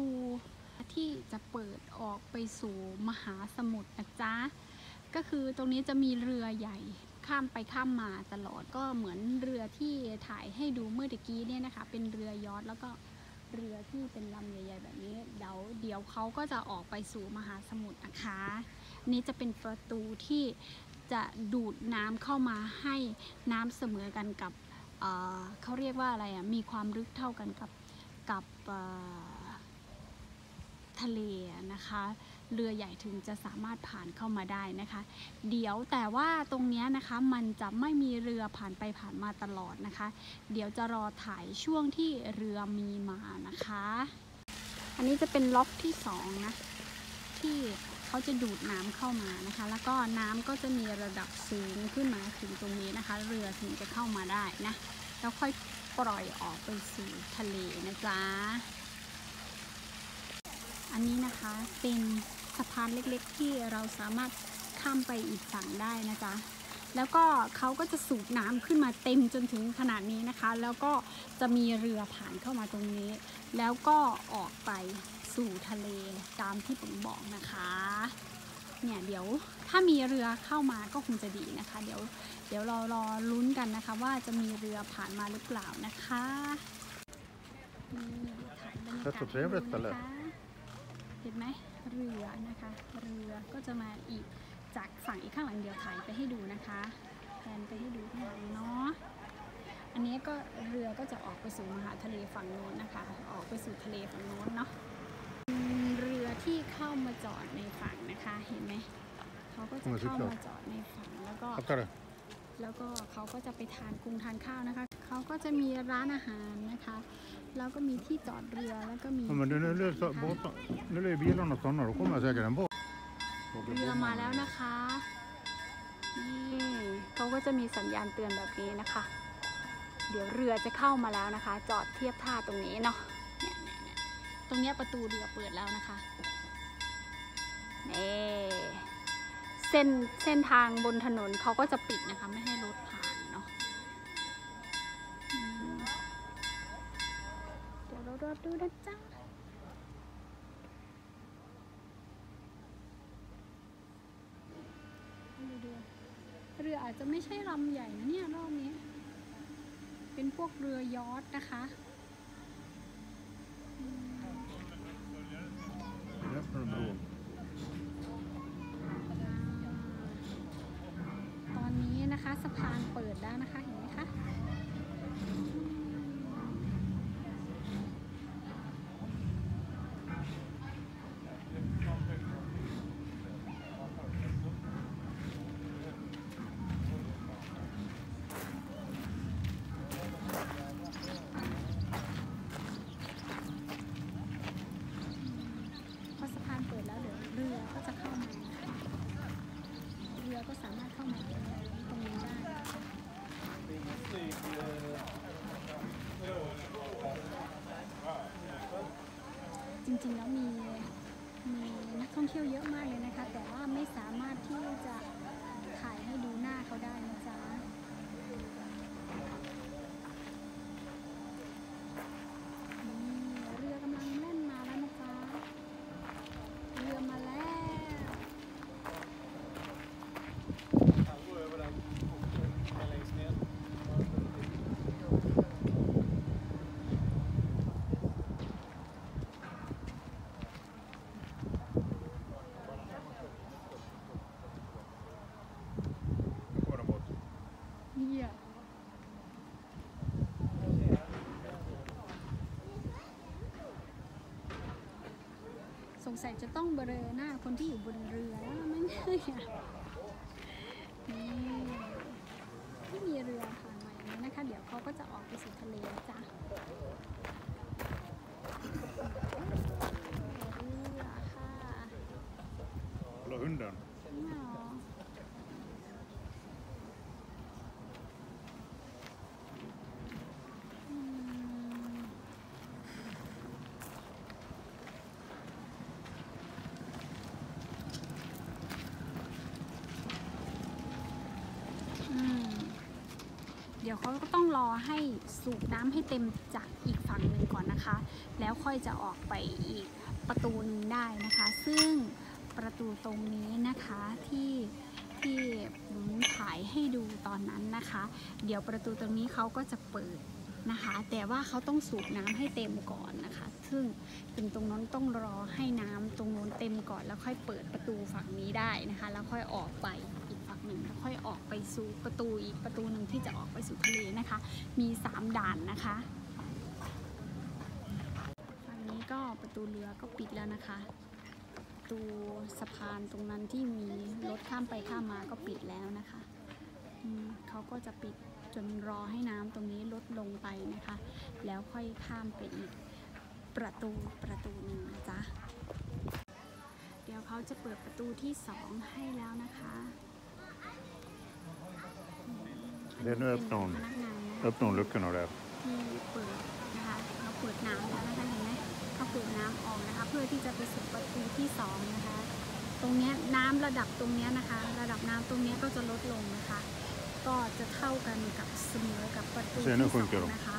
ตูที่จะเปิดออกไปสู่มหาสมุทรนะจ๊ะก็คือตรงนี้จะมีเรือใหญ่ข้ามไปข้ามมาตลอดก็เหมือนเรือที่ถ่ายให้ดูเมื่อตะกี้เนี่ยนะคะเป็นเรือยอชท์แล้วก็เรือที่เป็นลำใหญ่ๆแบบนี้เดี๋ยวเขาก็จะออกไปสู่มหาสมุทรนะคะนี้จะเป็นประตูที่จะดูดน้ำเข้ามาให้น้ำเสมอกันกับเขาเรียกว่าอะไรอ่ะมีความลึกเท่ากันกับทะเลนะคะเรือใหญ่ถึงจะสามารถผ่านเข้ามาได้นะคะเดี๋ยวแต่ว่าตรงนี้นะคะมันจะไม่มีเรือผ่านไปผ่านมาตลอดนะคะเดี๋ยวจะรอถ่ายช่วงที่เรือมีมานะคะอันนี้จะเป็นล็อกที่2นะที่เขาจะดูดน้ำเข้ามานะคะแล้วก็น้ำก็จะมีระดับสูงขึ้นมาถึงตรงนี้นะคะเรือถึงจะเข้ามาได้นะแล้วค่อยปล่อยออกไปสู่ทะเลนะจ๊ะอันนี้นะคะเป็นสะพานเล็กๆที่เราสามารถข้ามไปอีกฝั่งได้นะจ๊ะแล้วก็เขาก็จะสูบน้ำขึ้นมาเต็มจนถึงขนาดนี้นะคะแล้วก็จะมีเรือผ่านเข้ามาตรงนี้แล้วก็ออกไปสู่ทะเลตามที่ผมบอกนะคะเนี่ยเดี๋ยวถ้ามีเรือเข้ามาก็คงจะดีนะคะเดี๋ยวเรารอลุ้นกันนะคะว่าจะมีเรือผ่านมาหรือเปล่านะคะนี่ถ่ายบรรยากาศให้ดูนะคะเห็นไหมเรือนะคะเรือก็จะมาอีกจากฝั่งอีกข้างหลังเดี๋ยวถ่ายไปให้ดูนะคะแพนไปให้ดูข้างหลังเนาะอันนี้ก็เรือก็จะออกไปสู่มหาทะเลฝั่งโน้นนะคะออกไปสู่ทะเลฝั่งโน้นเนาะเรือที่เข้ามาจอดในฝั่งนะคะเห็นไหมเขาก็จะเข้ามาจอดในฝั่งแล้วก็เขาก็จะไปทานข้าวนะคะเขาก็จะมีร้านอาหารนะคะแล้วก็มีที่จอดเรือแล้วก็มีเรือมาแล้วนะคะนี่เขาก็จะมีสัญญาณเตือนแบบนี้นะคะเดี๋ยวเรือจะเข้ามาแล้วนะคะจอดเทียบท่าตรงนี้เนาะเนี่ยตรงนี้ประตูเรือเปิดแล้วนะคะเส้นทางบนถนนเขาก็จะปิดนะคะไม่ให้รถผ่านเนาะเดี๋ยวเรารอดูนะจ๊ะเรืออาจจะไม่ใช่ลำใหญ่นะเนี่ยรอบนี้เป็นพวกเรือยอชท์นะคะตอนนี้นะคะสะพานเปิดแล้วนะคะเห็นไหมคะเรือก็จะเข้ามาเรือก็สามารถเข้ามาตรงนี้ได้จริงๆแล้วมีนักท่องเที่ยวเยอะมากเลยนะคะแต่ว่าไม่สามารถที่จะถ่ายให้ดูหน้าเขาได้นะจ๊ะเรือกำลังแล่นมาแล้วนะจ๊ะเรือมาแล้วสงสัยจะต้องเบลอหน้าคนที่อยู่บนเรือแล้วมั้งเนี่ยนี่ที่มีเรือผ่านมาอย่างนี้นะคะเดี๋ยวเขาก็จะออกไปสู่ทะเลจ้ะเรือค่ะแล้วหุ่นดันเดี๋ยวเขาก็ต้องรอให้สูบน้ำให้เต็มจากอีกฝั่งหนึ่งก่อนนะคะ แล้วค่อยจะออกไปอีกประตูนึงได้นะคะ ซึ่งประตูตรงนี้นะคะที่ผมถ่ายให้ดูตอนนั้นนะคะ เดี๋ยวประตูตรงนี้เขาก็จะเปิดนะคะ แต่ว่าเขาต้องสูบน้ำให้เต็มก่อนนะคะ ซึ่งถึงตรงนั้นต้องรอให้น้ำตรงนู้นเต็มก่อนแล้วค่อยเปิดประตูฝั่งนี้ได้นะคะ แล้วค่อยออกไปอีกฝั่งหนึ่งแล้วค่อยออกไปสู่ประตูอีกประตูหนึ่งที่จะออกไปสู่ทะเลนะคะ มี3ด่านนะคะฝั่งนี้ก็ประตูเรือก็ปิดแล้วนะคะประตูสะพานตรงนั้นที่มีรถข้ามไปข้ามมาก็ปิดแล้วนะคะเขาก็จะปิดจนรอให้น้ำตรงนี้ลดลงไปนะคะ แล้วค่อยข้ามไปอีกประตูหนึ่งนะจ๊ะเดี๋ยวเขาจะเปิดประตูที่2ให้แล้วนะคะเดี๋ยวöppnar hon luckorna där ที่เปิดนะคะเขาเปิดน้ำแล้วนะคะเห็นไหมเขาเปิดน้ำออกนะคะ เพื่อที่จะไปสู่ประตูที่2นะคะตรงนี้น้ำระดับตรงนี้นะคะ ระดับน้ำตรงนี้ก็จะลดลงนะคะ ก็จะเท่ากันกับเสมอกับประตูที่2นะคะ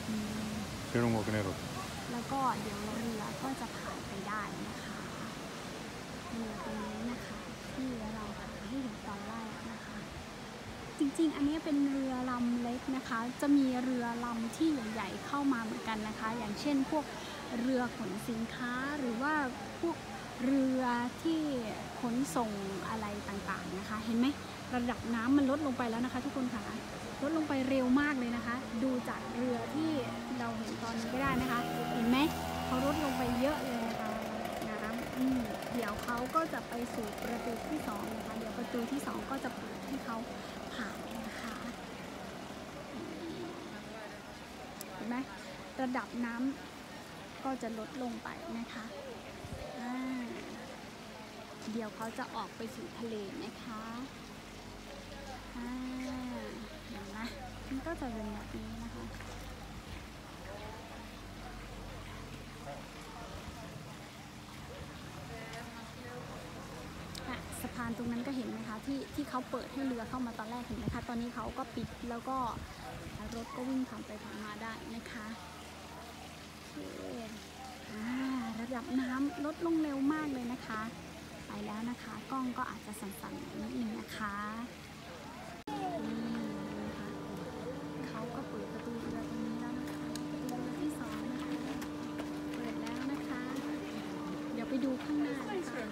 แล้วก็เดี๋ยวเรือก็จะผ่านไปได้นะคะเรือตรงนี้นะคะที่เราถ่ายให้เห็นตอนแรกนะคะจริงๆอันนี้เป็นเรือลำเล็กนะคะจะมีเรือลำที่ใหญ่ๆเข้ามาเหมือนกันนะคะอย่างเช่นพวกเรือขนสินค้าหรือว่าพวกเรือที่ขนส่งอะไรต่างๆนะคะเห็นไหมระดับน้ำมันลดลงไปแล้วนะคะทุกคนค่ะลดลงไปเร็วมากเลยนะคะดูจากเรือที่เราเห็นตอนนี้ก็ได้นะคะเห็นไหมเขาลดลงไปเยอะเลยนะคะน้ำเดี๋ยวเขาก็จะไปสู่ประตูที่2นะคะเดี๋ยวประตูที่2ก็จะเปิดให้เขาผ่านนะคะเห็นไหมระดับน้ำก็จะลดลงไปนะคะเดี๋ยวเขาจะออกไปสู่ทะเลนะคะเห็นไหมมันก็จะเป็นแบบนี้นะคะสะพานตรงนั้นก็เห็นไหมคะที่เขาเปิดให้เรือเข้ามาตอนแรกเห็นไหมคะตอนนี้เขาก็ปิดแล้วก็รถก็วิ่งผ่านไปผ่านมาได้นะคะระดับน้ำลดลงเร็วมากเลยนะคะไปแล้วนะคะกล้องก็อาจจะสั่นๆนิดนึงนะคะเขาก็เปิดประตูเรือตรงนี้แล้วนะคะประตูเรือที่2นะคะเปิดแล้วนะคะเดี๋ยวไปดูข้างหน้านะคะ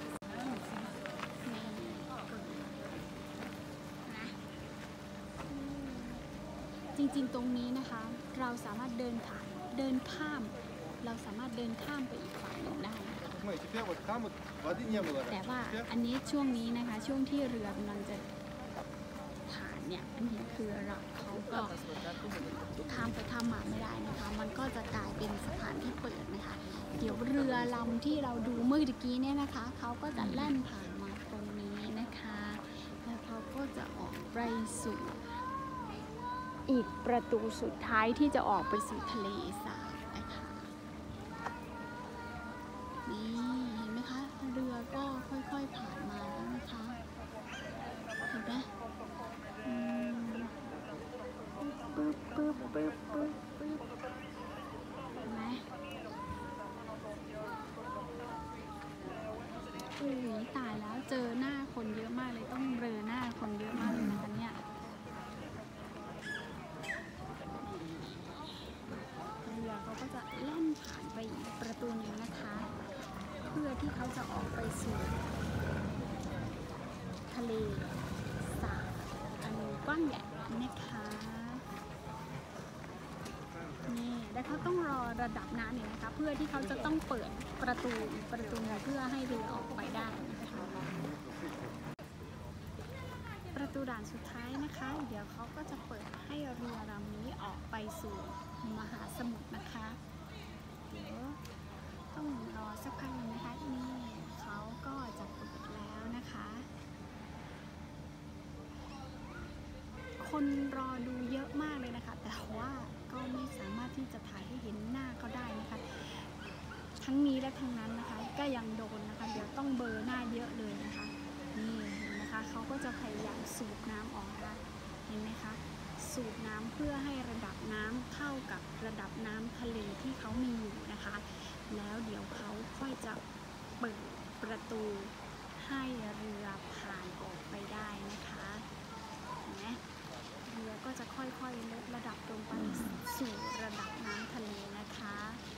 จริงๆตรงนี้นะคะเราสามารถเดินข้ามเราสามารถเดินข้ามไปอีกฝั่งหนึ่งได้แต่ว่าอันนี้ช่วงนี้นะคะช่วงที่เรือกำลังจะผ่านเนี่ยอันนี้คือเขาก็ข้ามไปข้ามมาไม่ได้นะคะมันก็จะกลายเป็นสะพานที่เปิดนะคะเดี๋ยวเรือลำที่เราดูเมื่อกี้เนี่ยนะคะเขาก็จะแล่นผ่านมาตรงนี้นะคะแล้วเขาก็จะออกไปสู่อีกประตูสุดท้ายที่จะออกไปสู่ทะเลสาบนะคะนี่เห็นไหมคะเรือก็ค่อยๆผ่านมาแล้วนะคะเห็นไหมปึ๊บเห็นไหมตายแล้วเจอหน้าคนเยอะมากเลยต้องเบลอหน้าคนเยอะมากเลยนะคะเนี่ยเขาก็จะแล่นผ่านไปอีกประตูหนึ่งนะคะเพื่อที่เขาจะออกไปสู่ทะเลสาบอันกว้างใหญ่นะคะนี่แล้วเขาต้องรอระดับน้ำเนี่ยนะคะเพื่อที่เขาจะต้องเปิดประตูอีกประตูนึงเพื่อให้เรือออกไปได้นะคะประตูด่านสุดท้ายนะคะเดี๋ยวเขาก็จะเปิดให้เรือลำนี้ออกไปสู่มหาสมุทรนะคะเดี๋ยวต้องรอสักพักนึงนะคะนี่เขาก็จะเปิดแล้วนะคะคนรอดูเยอะมากเลยนะคะแต่ว่าก็ไม่สามารถที่จะถ่ายให้เห็นหน้าเขาได้นะคะทั้งนี้และทั้งนั้นนะคะก็ยังโดนนะคะเดี๋ยวต้องเบลอหน้าเยอะเลยนะคะนี่เห็นนะคะเขาก็จะพยายามสูบน้ำออกนะคะเห็นไหมคะสูบน้ำเพื่อให้ระดับน้ำเท่ากับระดับน้ำทะเลที่เขามีอยู่นะคะแล้วเดี๋ยวเขาค่อยจะเปิดประตูให้เรือผ่านออกไปได้นะคะเห็นไหมเรือก็จะค่อยๆลดระดับลงไปสู่ระดับน้ำทะเลนะคะ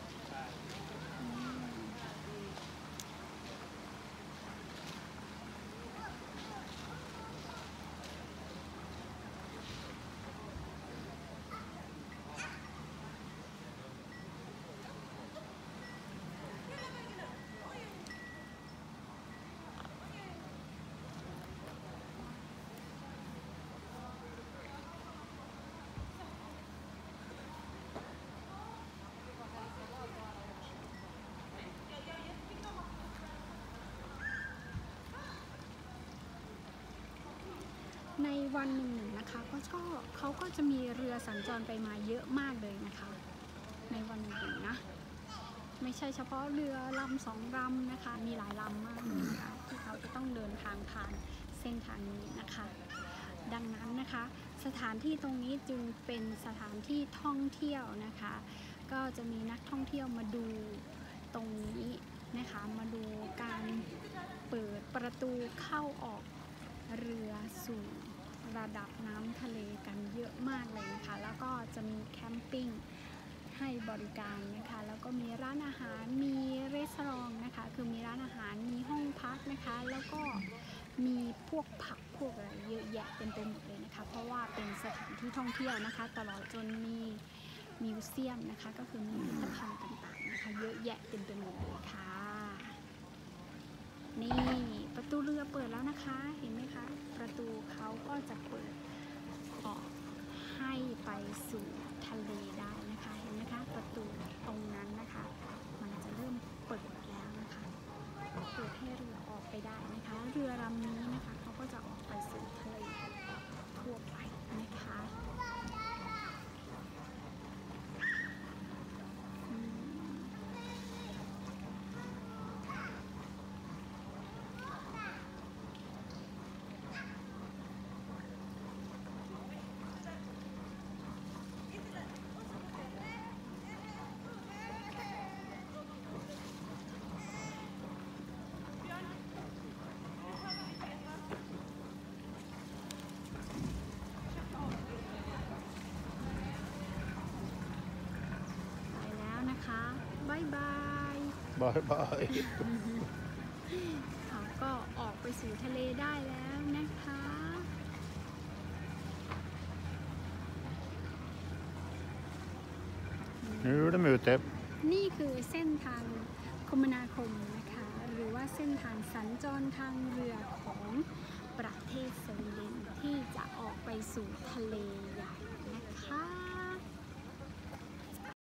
ในวันหนึ่งนะคะเขาก็จะมีเรือสัญจรไปมาเยอะมากเลยนะคะในวันหนึ่งนะไม่ใช่เฉพาะเรือลำ2 ลำนะคะมีหลายลำมากเลยนะคะที่เขาจะต้องเดินทางผ่านเส้นทางนี้นะคะดังนั้นนะคะสถานที่ตรงนี้จึงเป็นสถานที่ท่องเที่ยวนะคะก็จะมีนักท่องเที่ยวมาดูตรงนี้นะคะมาดูการเปิดประตูเข้าออกเรือสู่ระดับน้ำทะเลกันเยอะมากเลยนะคะแล้วก็จะมีแคมปิ้งให้บริการนะคะแล้วก็มีร้านอาหารมีรีสอร์ทนะคะคือมีร้านอาหารมีห้องพักนะคะแล้วก็มีพวกผักพวกอะไรเยอะแยะเต็มไปหมดเลยนะคะเพราะว่าเป็นสถานที่ท่องเที่ยวนะคะตลอดจนมีมิวเซียมนะคะก็คือมีพิพิธภัณฑ์ต่างๆนะคะเยอะแยะเต็มไปหมดเลยค่ะนี่ประตูเรือเปิดแล้วนะคะเห็นไหมคะประตูเขาก็จะเปิดออกให้ไปสู่ทะเลได้นะคะเห็นไหมคะประตูตรงนั้นนะคะมันจะเริ่มเปิดแล้วนะคะเปิดให้เรือออกไปได้นะคะเรือลำนี้นะคะเขาก็จะออกไปสู่ทะเลทั่วไปนะคะบายบาย Bye bye. เขาก็ออกไปสู่ทะเลได้แล้วนะคะ Nu är de ute. นี่คือเส้นทางคมนาคมนะคะหรือว่าเส้นทางสัญจรทางเรือของประเทศสวีเดนที่จะออกไปสู่ทะเลใหญ่นะคะ